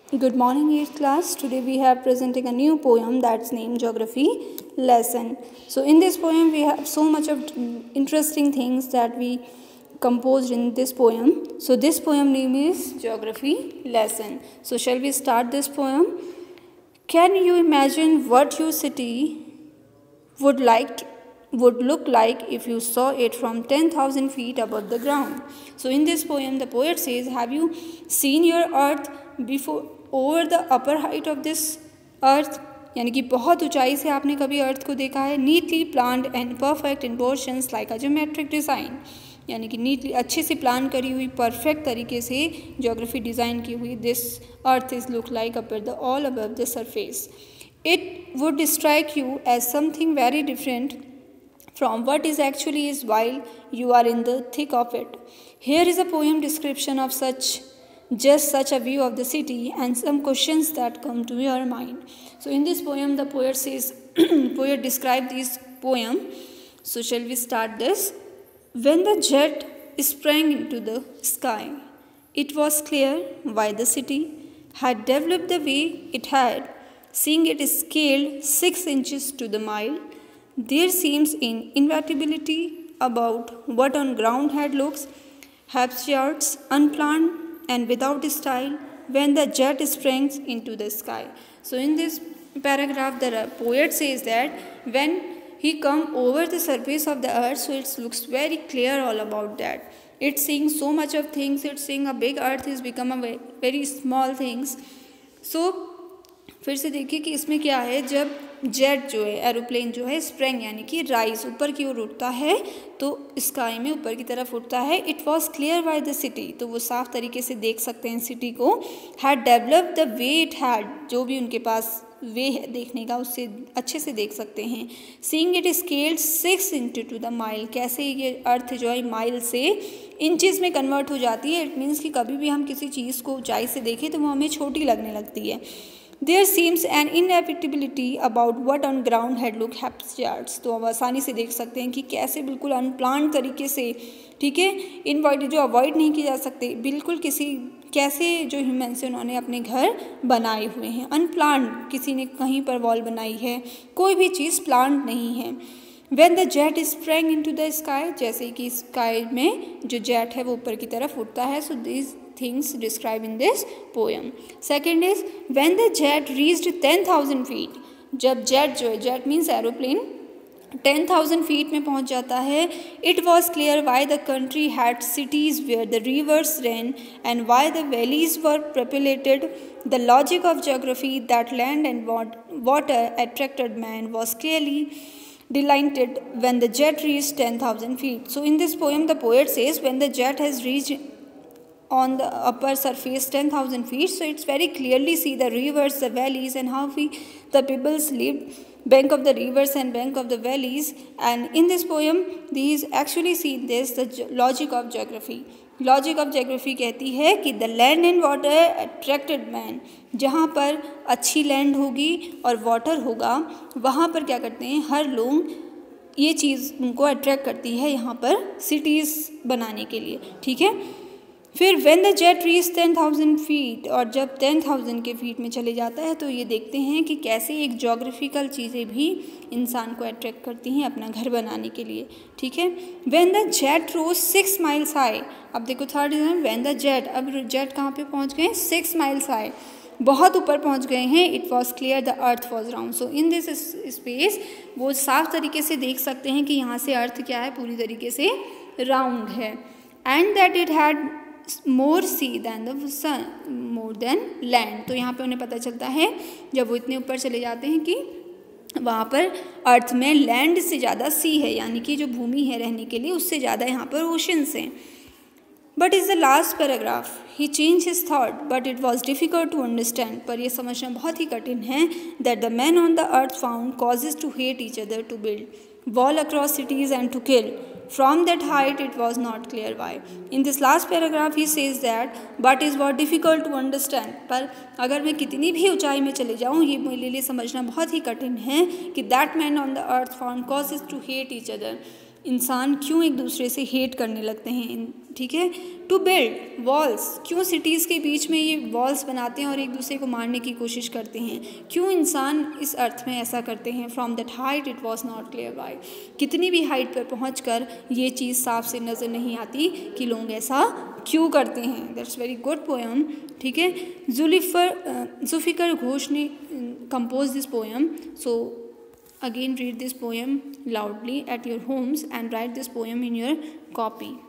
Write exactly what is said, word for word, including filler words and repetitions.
Good morning, eighth class. Today we have presenting a new poem that's named Geography Lesson. So in this poem we have so much of interesting things that we composed in this poem. So this poem name is Geography Lesson. So shall we start this poem? Can you imagine what your city would like would look like if you saw it from ten thousand feet above the ground? So in this poem the poet says, have you seen your earth before over the upper height of this earth? यानी कि बहुत ऊंचाई से आपने कभी अर्थ को देखा है? Neatly planned and perfect in portions like a geometric design, यानी कि नीटली अच्छे से प्लान करी हुई परफेक्ट तरीके से ज्योग्राफी डिज़ाइन की हुई this earth is look like upper the all above the surface. It would strike you as something very different from what is actually is while you are in the thick of it. Here is a poem description of such, just such a view of the city and some questions that come to your mind. So in this poem the poet says, poet described this poem. So shall we start this? When the jet sprang into the sky, it was clear why the city had developed the way it had. Seeing it scaled six inches to the mile, there seems an inevitability about what on ground head looks haphazard, unplanned, and without style when the jet springs into the sky. So in this paragraph, the poet says that when he come over the surface of the earth, so it looks very clear all about that. It's seeing so much of things. It's seeing a big earth is become a very small things. So फिर से देखिए कि इसमें क्या है, जब jet जो है एरोप्लेन जो है स्प्रिंग यानी कि राइज ऊपर की ओर उड़ता है तो स्काई में ऊपर की तरफ उड़ता है. It was clear by the city, तो वो साफ तरीके से देख सकते हैं सिटी को. Had develop the way it had, जो भी उनके पास वे है देखने का उससे अच्छे से देख सकते हैं. Seeing it scaled six into to the mile, कैसे ये अर्थ जो है माइल से इंचेस में कन्वर्ट हो जाती है. इट मीन्स कि कभी भी हम किसी चीज़ को ऊंचाई से देखें तो वो हमें छोटी लगने लगती है. There seems an inevitability about what on ground had looked haphazard. तो अब आसानी से देख सकते हैं कि कैसे बिल्कुल अनप्लान तरीके से, ठीक है, इनवॉइड जो अवॉइड नहीं किए जा सकते, बिल्कुल किसी कैसे जो ह्यूमन से उन्होंने अपने घर बनाए हुए हैं. अनप्लान, किसी ने कहीं पर वॉल बनाई है, कोई भी चीज़ प्लान नहीं है. When the jet sprang into the sky, जैसे कि स्काई में जो जेट है वो ऊपर की तरफ उड़ता है. So these things described in this poem. Second is when the jet reached ten thousand feet. जब जेट जो है, jet means aeroplane, ten thousand feet में पहुंच जाता है. It was clear why the country had cities where the rivers ran and why the valleys were populated. The logic of geography that land and water attracted man was clearly delineated when the jet reached ten thousand feet. So in this poem the poet says when the jet has reached on the upper surface ten thousand feet, so it's very clearly see the rivers, the valleys, and how we the peoples lived bank of the rivers and bank of the valleys. And in this poem these actually see this the logic of geography. Logic of geography कहती है कि the land and water attracted man, जहाँ पर अच्छी land होगी और water होगा वहाँ पर क्या करते हैं हर लोग, ये चीज़ उनको अट्रैक्ट करती है यहाँ पर सिटीज़ बनाने के लिए, ठीक है. फिर when the jet reach ten thousand feet, और जब टेन थाउजेंड के फीट में चले जाता है तो ये देखते हैं कि कैसे एक जोग्राफिकल चीज़ें भी इंसान को अट्रैक्ट करती हैं अपना घर बनाने के लिए, ठीक है. When the jet rose six miles high, अब देखो third is when the jet, अब जेट कहाँ पे पहुँच गए, सिक्स माइल्स हाई, बहुत ऊपर पहुँच गए हैं. It was clear the earth was round. So in this space वो साफ तरीके से देख सकते हैं कि यहाँ से अर्थ क्या है, पूरी तरीके से राउंड है. And that it had more sea than the sun more then land. तो यहाँ पे उन्हें पता चलता है जब वो इतने ऊपर चले जाते हैं कि वहाँ पर अर्थ में लैंड से ज़्यादा सी है, यानी कि जो भूमि है रहने के लिए उससे ज़्यादा यहाँ पर ओशंस हैं. But is the last paragraph, he change his thought but it was difficult to understand. पर यह समझना बहुत ही कठिन है. That the man on the earth found causes to hate each other, to build wall across cities and to kill. From that height it was not clear why. In this last paragraph he says that but is what difficult to understand. पर अगर मैं कितनी भी ऊंचाई में चले जाऊँ ये मेरे लिए समझना बहुत ही कठिन है कि that man on the earth found causes to hate each other. इंसान क्यों एक दूसरे से हेट करने लगते हैं, ठीक है। टू बिल्ड वॉल्स, क्यों सिटीज़ के बीच में ये वॉल्स बनाते हैं और एक दूसरे को मारने की कोशिश करते हैं, क्यों इंसान इस अर्थ में ऐसा करते हैं। From that height it was not clear why, कितनी भी हाइट पर पहुँच कर ये चीज़ साफ से नज़र नहीं आती कि लोग ऐसा क्यों करते हैं। दैट्स वेरी गुड पोएम, ठीक है। जुल्फिकर जुल्फिकर घोष ने compose this poem. So again read this poem loudly at your homes and write this poem in your copy.